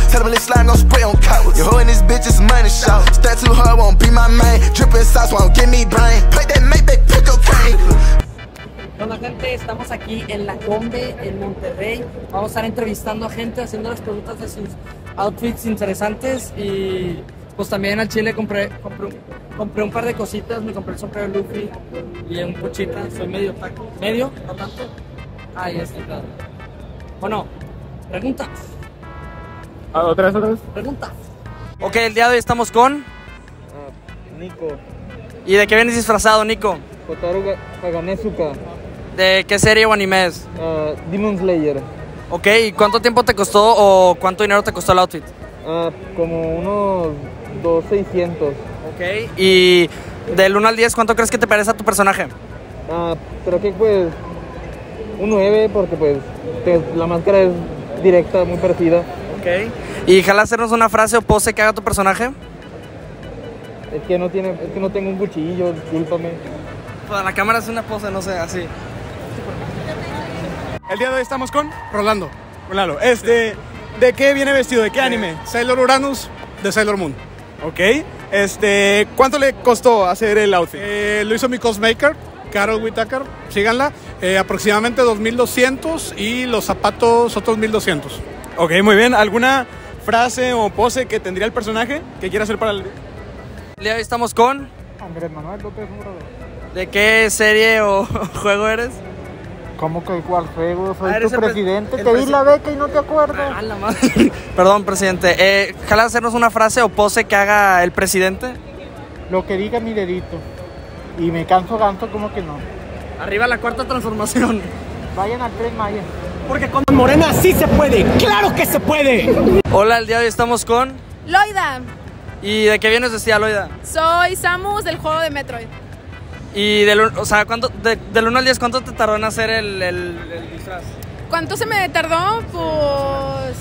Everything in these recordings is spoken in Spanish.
Tell them slime gon' spray on cowards. Your hoe and this bitch is money shot. Stand too hard, won't be my main. Drippin' sauce won't give me brain. Play that Maybach, pick cocaine. Bueno, gente, estamos aquí en la Combe, en Monterrey. Vamos a estar entrevistando a gente, haciendo las preguntas de sus outfits interesantes. Y pues también al chile compré un par de cositas. Me compré el sombrero de Luffy y un pochita. Soy medio taco. ¿Medio? ¿No tanto? Ahí está. Bueno, preguntas. ¿Otra vez? Preguntas. Ok, el día de hoy estamos con... Nico. ¿Y de qué vienes disfrazado, Nico? Kotaro Kaganezuka. ¿De qué serie o anime es? Demon Slayer. Ok, ¿y cuánto tiempo te costó o cuánto dinero te costó el outfit? Como unos 2,600. Ok, y del 1 al 10, ¿cuánto crees que te parece a tu personaje? Creo que pues un 9 porque pues la máscara es directa, muy parecida. Ok, ¿y jala hacernos una frase o pose que haga tu personaje? Es que no tengo un cuchillo, discúlpame. Pues la cámara es una pose, no sé, así. El día de hoy estamos con Rolando. Lalo. ¿De qué viene vestido? ¿De qué anime? Sailor Uranus, de Sailor Moon. Ok. ¿Cuánto le costó hacer el outfit? Lo hizo mi cosmaker, Carol Whitaker. Síganla. Aproximadamente 2,200 y los zapatos otros 1,200. Ok, muy bien. ¿Alguna frase o pose que tendría el personaje que quiera hacer para el día? El día de hoy estamos con... Andrés Manuel López Obrador. ¿De qué serie o juego eres? ¿Cómo que cuál juego? Soy eres tu el presidente, el te di la beca y no te acuerdas. Ah, la madre. Perdón, presidente. ¿Jala hacernos una frase o pose que haga el presidente? Lo que diga mi dedito. Y me canso ganso, como que no. Arriba la cuarta transformación. Vayan al Tren Maya. Porque con Morena sí se puede, ¡claro que se puede! Hola, el día de hoy estamos con... Loida, ¿Y de qué vienes vestida, Loida? soy Samus del juego de Metroid. Y del 1 al 10, ¿cuánto te tardó en hacer el disfraz? ¿Cuánto se me tardó? Pues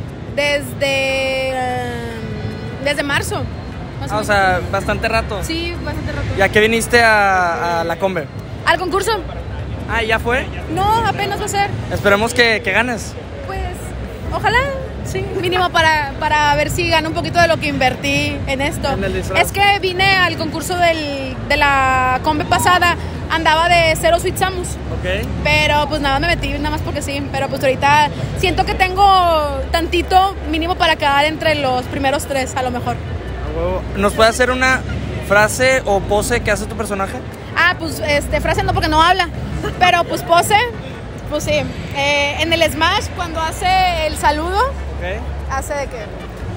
desde marzo. Más o O menos. sea, bastante rato. Sí, bastante rato. ¿Y a qué viniste a la Combe? ¿Al concurso? Ah, ¿ya fue? No, apenas va a ser. Esperemos que ganes. Pues, ojalá, sí, mínimo para ver si gano un poquito de lo que invertí en esto. En el disfraz. Es que vine al concurso de la Combe pasada, andaba de 0 Sweet Samus. Ok. Pero pues nada, me metí nada más porque sí. Pero pues ahorita siento que tengo tantito mínimo para quedar entre los primeros 3 a lo mejor. A huevo. ¿Nos puede hacer una frase o pose que hace tu personaje? Pues frase no porque no habla. Pero pues pose, pues sí. En el Smash cuando hace el saludo, Ok. hace de que...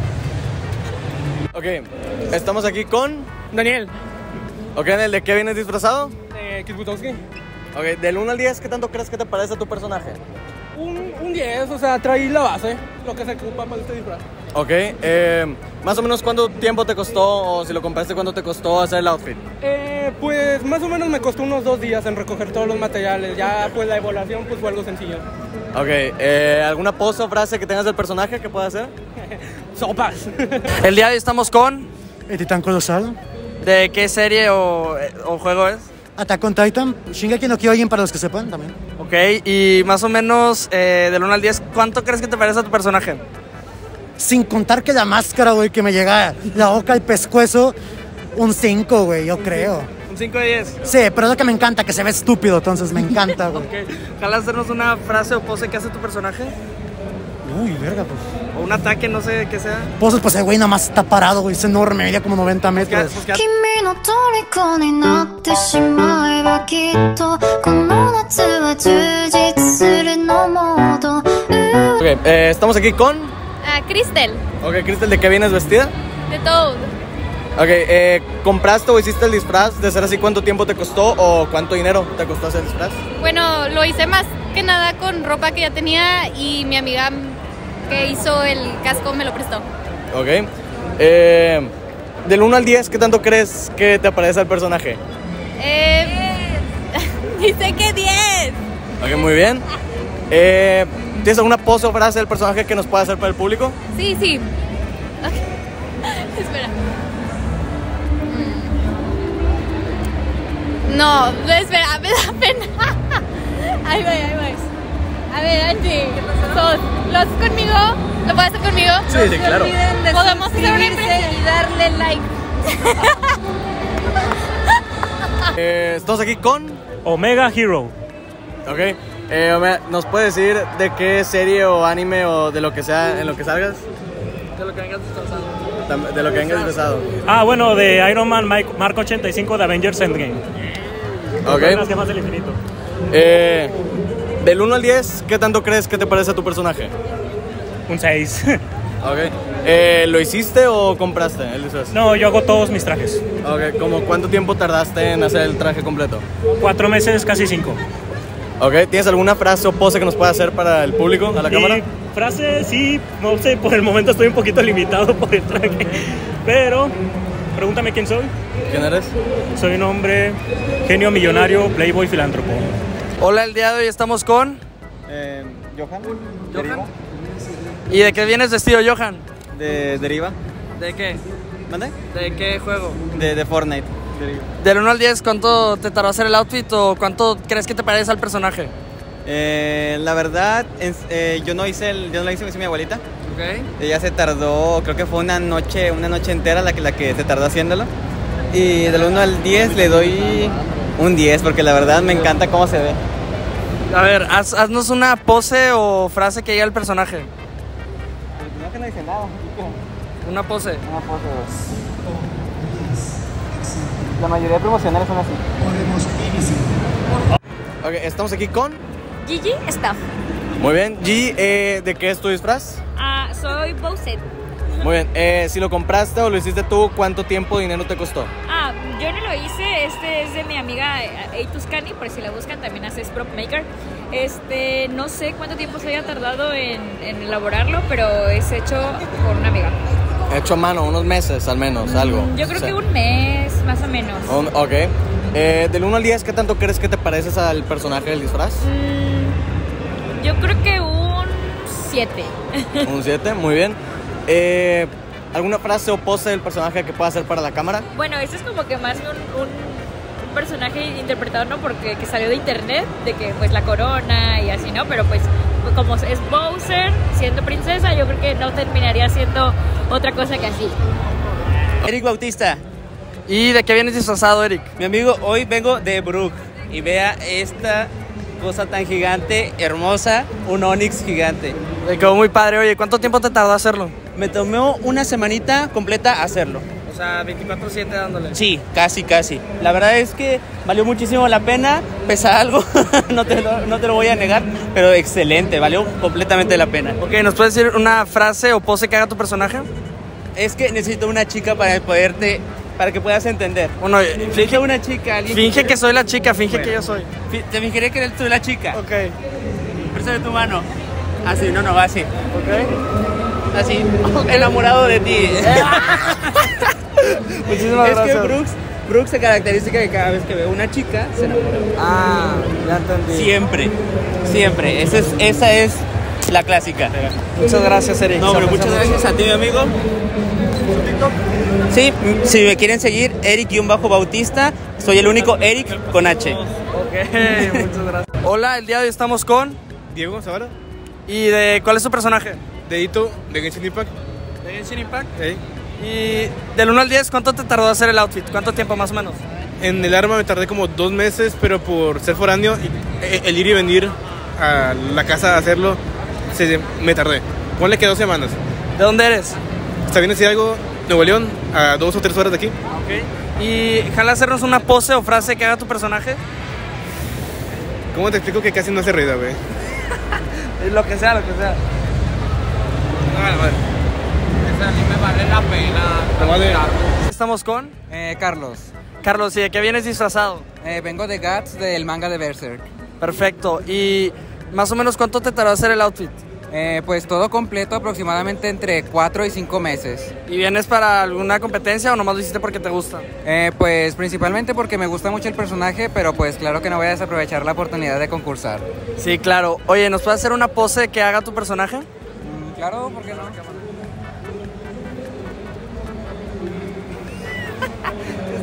Ok, estamos aquí con... Daniel, Ok, ¿de qué vienes disfrazado? Kizbutowski. Ok, del 1 al 10, ¿qué tanto crees que te parece a tu personaje? Un 10, o sea, traí la base, lo que se ocupa para este disfraz. Ok, más o menos ¿cuánto tiempo te costó, o si lo compraste, cuánto te costó hacer el outfit? Pues más o menos me costó unos 2 días en recoger todos los materiales, ya pues la evaluación pues fue algo sencillo. Ok, ¿alguna pose o frase que tengas del personaje que pueda hacer? Sopas. El día de hoy estamos con... El Titán Colosal. ¿De qué serie o juego es? Attack on Titan. Shingeki no Kyojin para los que sepan también. Ok, y más o menos del 1 al 10, ¿cuánto crees que te parece a tu personaje? Sin contar que la máscara, güey, que me llega la boca al pescuezo, un 5, güey, yo creo. Un 5 de 10. Sí, pero es lo que me encanta, que se ve estúpido, entonces me encanta, güey. Ok, ¿jala hacernos una frase o pose que hace tu personaje? Uy, verga, pues. O un ataque, no sé qué sea. Poses, pues el güey nada más está parado, güey, es enorme, medía como 90 metros. Pues, ¿qué- 君の虜になってしまえばきっとこの夏は充実するのモード Ok, estamos aquí con... Cristel, Ok, Cristel, ¿de qué vienes vestida? de todo. Ok, ¿compraste o hiciste el disfraz? De ser así, ¿cuánto tiempo te costó o cuánto dinero te costó hacer el disfraz? Bueno, lo hice más que nada con ropa que ya tenía y mi amiga que hizo el casco me lo prestó. Ok, del 1 al 10, ¿qué tanto crees que te parece al personaje? Dice que 10. Ok, muy bien. ¿Tienes alguna pose o frase del personaje que nos pueda hacer para el público? Sí, sí. Okay. Espera. No, espera, me da pena. Ahí voy. A ver, Angie, ¿lo haces conmigo? ¿Lo puedes hacer conmigo? Sí, claro. Podemos hacer una impresión y darle like. Estamos aquí con Omega Hero. Ok. Omega, ¿nos puedes decir de qué serie o anime o de lo que sea en lo que salgas? De lo que vengas disfrazado. De lo que vengas disfrazado. Ah, bueno, de Iron Man Mark 85 de Avengers Endgame. Ok. Las gemas del infinito. Del 1 al 10, ¿qué tanto crees que te parece a tu personaje? Un 6. Ok. ¿Lo hiciste o compraste el disfraz? No, yo hago todos mis trajes. Ok. ¿Cómo cuánto tiempo tardaste en hacer el traje completo? 4 meses, casi 5. Ok. ¿Tienes alguna frase o pose que nos pueda hacer para el público, a la cámara? Frase, sí, no sé, por el momento estoy un poquito limitado por el traje. Pero, pregúntame quién soy. ¿Quién eres? Soy un hombre genio, millonario, playboy, filántropo. Hola, el día de hoy estamos con... Johan. Johan. ¿Y de qué vienes vestido, Johan? De Deriva. ¿De qué? ¿Mande? ¿De qué juego? De Fortnite. Del 1 al 10, ¿cuánto te tardó hacer el outfit o cuánto crees que te parece al personaje? La verdad, yo no lo hice, lo hizo mi abuelita. Ok. Ella se tardó, creo que fue una noche entera la que se tardó haciéndolo. Y del 1 al 10 le doy un 10 porque la verdad me encanta cómo se ve. A ver, haznos una pose o frase que diga el personaje. No, que no dice nada. Una pose. Una pose. La mayoría de promocionales son así. Ok, estamos aquí con... Gigi Staff. Muy bien. Gigi, ¿de qué es tu disfraz? Soy Bowser. Muy bien. Si lo compraste o lo hiciste tú, ¿cuánto tiempo o dinero te costó? Yo no lo hice. Este es de mi amiga Eituscani, por si la buscan, también hace prop maker. No sé cuánto tiempo se haya tardado en elaborarlo, pero es hecho por una amiga. Hecho a mano, unos meses al menos, algo. Yo creo que un mes, más o menos. Ok. Del 1 al 10, ¿qué tanto crees que te pareces al personaje del disfraz? Yo creo que un 7. Un 7, muy bien. ¿Alguna frase o pose del personaje que pueda hacer para la cámara? Bueno, este es como que más un personaje interpretado, ¿no? Porque que salió de internet, de que pues la corona y así, ¿no? Pero pues como es Bowser siendo princesa, yo creo que no terminaría siendo otra cosa que así. Eric Bautista. ¿Y de qué vienes disfrazado, Eric? Mi amigo, hoy vengo de Brook y vea esta cosa tan gigante, hermosa, un Onix gigante. Me quedó muy padre. Oye, ¿cuánto tiempo te tardó hacerlo? Me tomó una semanita completa hacerlo. O sea, 24/7 dándole. Sí, casi. La verdad es que valió muchísimo la pena, pesa algo, no te lo voy a negar, pero excelente, valió completamente la pena. Ok, ¿nos puedes decir una frase o pose que haga tu personaje? Es que necesito una chica para que puedas entender. Bueno, finge una chica. Finge que soy la chica, finge que yo soy. Te fingiré que eres tú la chica. Ok. Préstame tu mano. Así, no, así. Ok. Así, enamorado de ti. Muchísimas gracias. Es que Brooks se caracteriza que cada vez que ve una chica se enamora. Ya entendí. Siempre. Esa es la clásica. Muchas gracias, Eric. No, pero muchas gracias a ti, mi amigo. Sí, si me quieren seguir, Eric-Bautista. Soy el único Eric con H. Ok, muchas gracias. Hola, el día de hoy estamos con... Diego Zavara. ¿Y de cuál es tu personaje? De Ito, de Genshin Impact. ¿De Genshin Impact? Sí. Y del 1 al 10, ¿cuánto te tardó hacer el outfit? ¿Cuánto tiempo más o menos? En el arma me tardé como 2 meses, pero por ser foráneo, el ir y venir a la casa a hacerlo, me tardé. Ponle que 2 semanas. ¿De dónde eres? Está bien decir algo, Nuevo León, a 2 o 3 horas de aquí. Ok. ¿Y jala hacernos una pose o frase que haga tu personaje? ¿Cómo te explico que casi no hace ruido, güey? Lo que sea. Vale. Ese anime vale la pena. ¿Estamos con? Carlos. Carlos, ¿y de qué vienes disfrazado? Vengo de Guts, del manga de Berserk. Perfecto. ¿Y más o menos cuánto te tardó hacer el outfit? Pues todo completo, aproximadamente entre 4 y 5 meses. ¿Y vienes para alguna competencia o nomás lo hiciste porque te gusta? Pues principalmente porque me gusta mucho el personaje, pero pues claro que no voy a desaprovechar la oportunidad de concursar. Sí, claro. Oye, ¿nos puedes hacer una pose que haga tu personaje? Claro, ¿por qué no?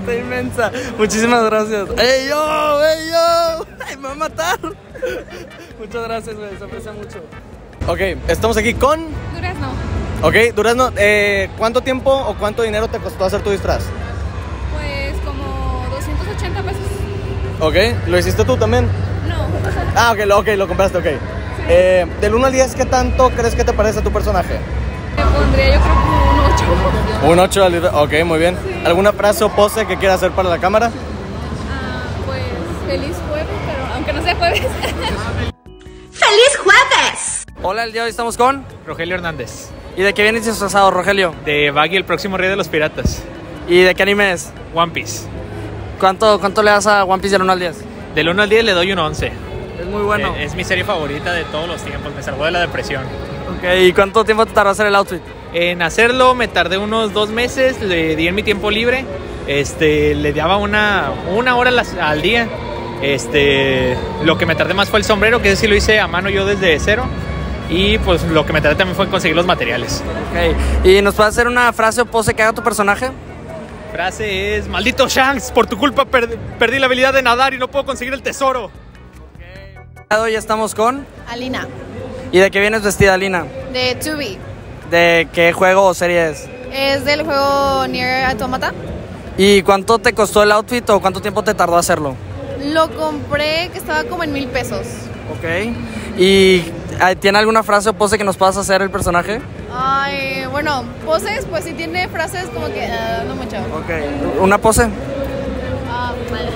Está inmensa. Muchísimas gracias. ¡Ey, yo! ¡Ey, yo! ¡Ay, me va a matar! Muchas gracias, güey. Se aprecia mucho. Ok, estamos aquí con... Durazno. Ok, Durazno, ¿cuánto tiempo o cuánto dinero te costó hacer tu disfraz? Pues como 280 pesos. Ok, ¿lo hiciste tú también? No. Ah, ok, lo compraste, ok. Sí. Del 1 al 10, ¿qué tanto crees que te parece a tu personaje? Me pondría yo creo como un 8. Un 8 al disfraz, ok, muy bien. Sí. ¿Alguna frase o pose que quieras hacer para la cámara? Pues feliz jueves, pero aunque no sea jueves. ¡Feliz jueves! Hola, el día de hoy estamos con... Rogelio Hernández. ¿Y de qué vienes disfrazado, Rogelio? De Baggy, el próximo rey de los piratas. ¿Y de qué anime es? One Piece. ¿Cuánto le das a One Piece del 1 al 10? Del 1 al 10 le doy un 11. Es muy bueno. Es mi serie favorita de todos los tiempos, me salvó de la depresión. Ok, ¿y cuánto tiempo te tardó hacer el outfit? En hacerlo me tardé unos 2 meses, le di en mi tiempo libre. Le daba una hora al día. Lo que me tardé más fue el sombrero, que ese sí lo hice a mano yo desde cero. Y pues lo que me tardé también fue en conseguir los materiales. Ok, ¿y nos puedes hacer una frase o pose que haga tu personaje? Frase es: maldito Shanks, por tu culpa perdí la habilidad de nadar y no puedo conseguir el tesoro. Hoy estamos con... Alina. ¿Y de qué vienes vestida, Alina? De 2B. ¿De qué juego o serie es? Es del juego Nier Automata. ¿Y cuánto te costó el outfit o cuánto tiempo te tardó hacerlo? Lo compré que estaba como en 1,000 pesos. Ok. ¿Y tiene alguna frase o pose que nos puedas hacer el personaje? Ay, bueno, poses, pues sí tiene frases como que no mucho. Ok. ¿Una pose? Vale.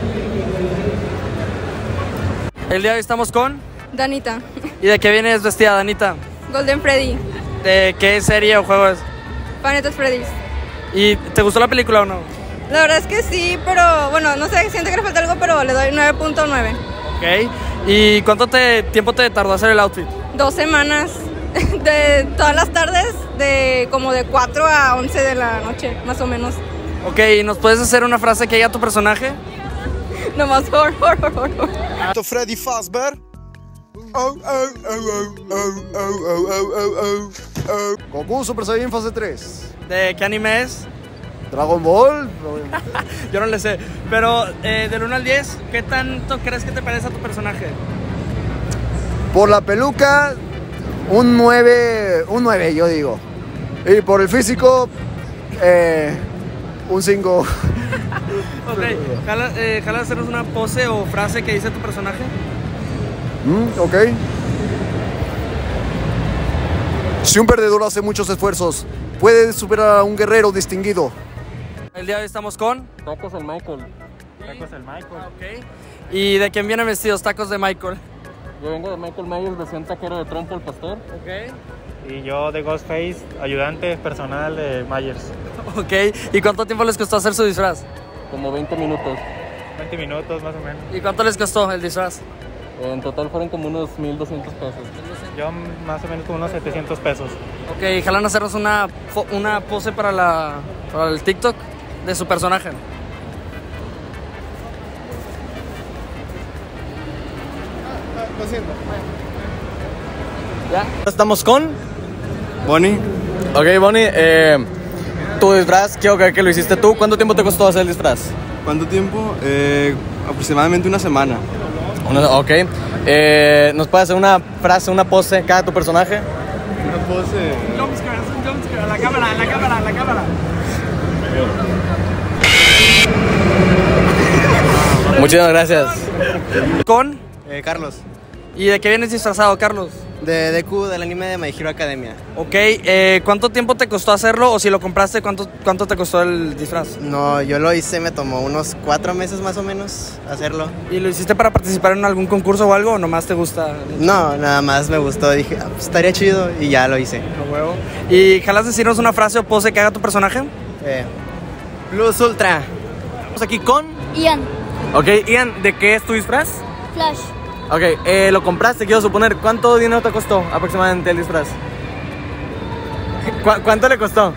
El día de hoy estamos con... Danita. ¿Y de qué vienes vestida, Danita? Golden Freddy. ¿De qué serie o juego es? Five Nights at Freddy's. ¿Y te gustó la película o no? La verdad es que sí, pero bueno, no sé, siento que le falta algo, pero le doy 9.9. Ok. ¿Y cuánto tiempo te tardó hacer el outfit? 2 semanas, de todas las tardes, como de 4 a 11 de la noche, más o menos. Ok, ¿y nos puedes hacer una frase que diga tu personaje? Nomás por. Freddy Fazbear. Goku Super Saiyan fase 3. ¿De qué anime es? Dragon Ball. Yo no le sé. Pero del 1 al 10, ¿qué tanto crees que te parece a tu personaje? Por la peluca, un 9 yo digo. Y por el físico, un 5. Ok, ¿jala hacernos una pose o frase que dice tu personaje? Ok. Si un perdedor hace muchos esfuerzos, puede superar a un guerrero distinguido. El día de hoy estamos con... Tacos del Michael. Tacos del Michael. Ok. ¿Y de quién vienen vestidos tacos de Michael? Yo vengo de Michael Myers, versión taquero de Trompo el Pastor. Ok. Y yo de Ghostface, ayudante personal de Myers. Ok. ¿Y cuánto tiempo les costó hacer su disfraz? Como 20 minutos. 20 minutos más o menos. ¿Y cuánto les costó el disfraz? En total fueron como unos 1,200 pesos. Yo más o menos como unos 700 pesos. Ok, jalan hacernos una pose para el TikTok de su personaje. Lo siento. ¿Ya? Estamos con... Bonnie. Ok, Bonnie, tu disfraz, quiero creer que lo hiciste tú. ¿Cuánto tiempo te costó hacer el disfraz? ¿Cuánto tiempo? Aproximadamente una semana. Ok. ¿Nos puedes hacer una frase, una pose cada tu personaje? Una pose... Jumpscare, a la cámara. Muchísimas gracias. ¿Con? Carlos. ¿Y de qué vienes disfrazado, Carlos? De Deku, del anime de My Hero Academia. Ok, ¿cuánto tiempo te costó hacerlo? O si lo compraste, ¿cuánto te costó el disfraz? No, yo lo hice, me tomó unos 4 meses más o menos hacerlo. ¿Y lo hiciste para participar en algún concurso o algo o nomás te gusta? No, nada más me gustó, dije, pues, estaría chido y ya lo hice. A huevo. ¿Y jalas decirnos una frase o pose que haga tu personaje? Plus Ultra. Estamos aquí con... Ian. Ok, Ian, ¿de qué es tu disfraz? Flash. Ok, lo compraste, quiero suponer. ¿Cuánto dinero te costó aproximadamente el disfraz? ¿Cuánto le costó?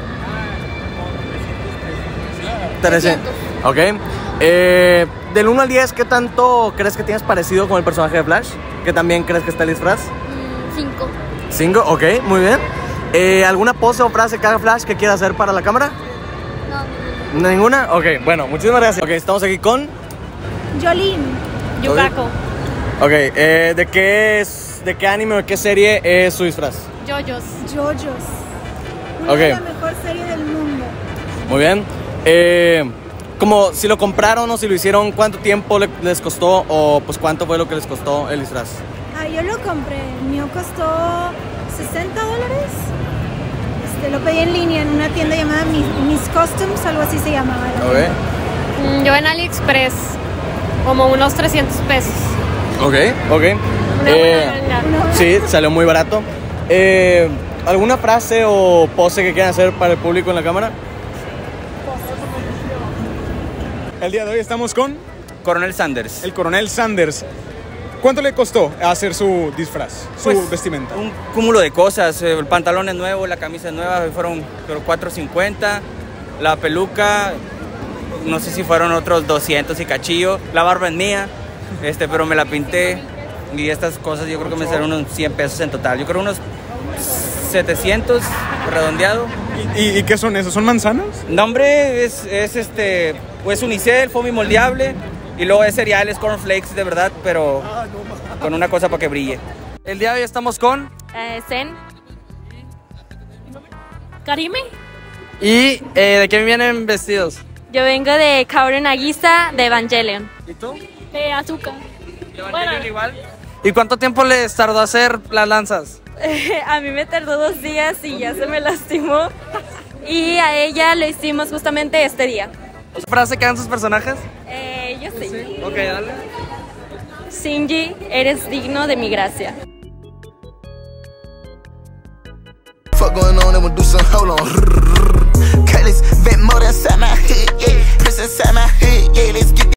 300. Ok. Del 1 al 10, ¿qué tanto crees que tienes parecido con el personaje de Flash? ¿Qué también crees que está el disfraz? 5. 5, ok, muy bien. ¿Alguna pose o frase que haga Flash que quiera hacer para la cámara? No. ¿Ninguna? Ok, bueno, muchísimas gracias. Ok, estamos aquí con... Jolín. Yucaco. Ok, ¿de qué anime o de qué serie es su disfraz? Yoyos. Yoyos. Una Ok. de la mejor serie del mundo. Muy bien. Como si lo compraron o si lo hicieron, ¿cuánto tiempo les costó o pues cuánto fue lo que les costó el disfraz? Yo lo compré. El mío costó $60. Lo pedí en línea en una tienda llamada Miss Customs, algo así se llamaba. Yo en AliExpress, como unos 300 pesos. Ok. Una Sí, salió muy barato. ¿Alguna frase o pose que quieran hacer para el público en la cámara? El día de hoy estamos con Coronel Sanders. el Coronel Sanders. ¿Cuánto le costó hacer su disfraz, su Pues, vestimenta? Un cúmulo de cosas. El pantalón es nuevo, la camisa es nueva, fueron $4.50. La peluca, no sé si fueron otros 200 y cachillo. La barba es mía, pero me la pinté. Y estas cosas yo creo que me salieron unos 100 pesos en total. Yo creo unos 700 redondeado. ¿Y qué son esos? ¿Son manzanas? No, hombre, es unicel, foamy moldeable. Y luego es cereales, cornflakes de verdad, pero con una cosa para que brille. El día de hoy estamos con... Zen. Karime. ¿Y de qué vienen vestidos? Yo vengo de Kaoru Nagisa de Evangelion. ¿Y tú? De Azúcar. ¿Evangelion igual? ¿Y cuánto tiempo les tardó hacer las lanzas? A mí me tardó 2 días y ya se me lastimó. Y a ella lo hicimos justamente este día. ¿Qué frase quedan sus personajes? Yo sí. Ok, dale. Shinji, eres digno de mi gracia. Fuck going on and we'll do some hold on. Cut this vent more inside my head, yeah. Press inside my head, yeah. Let's get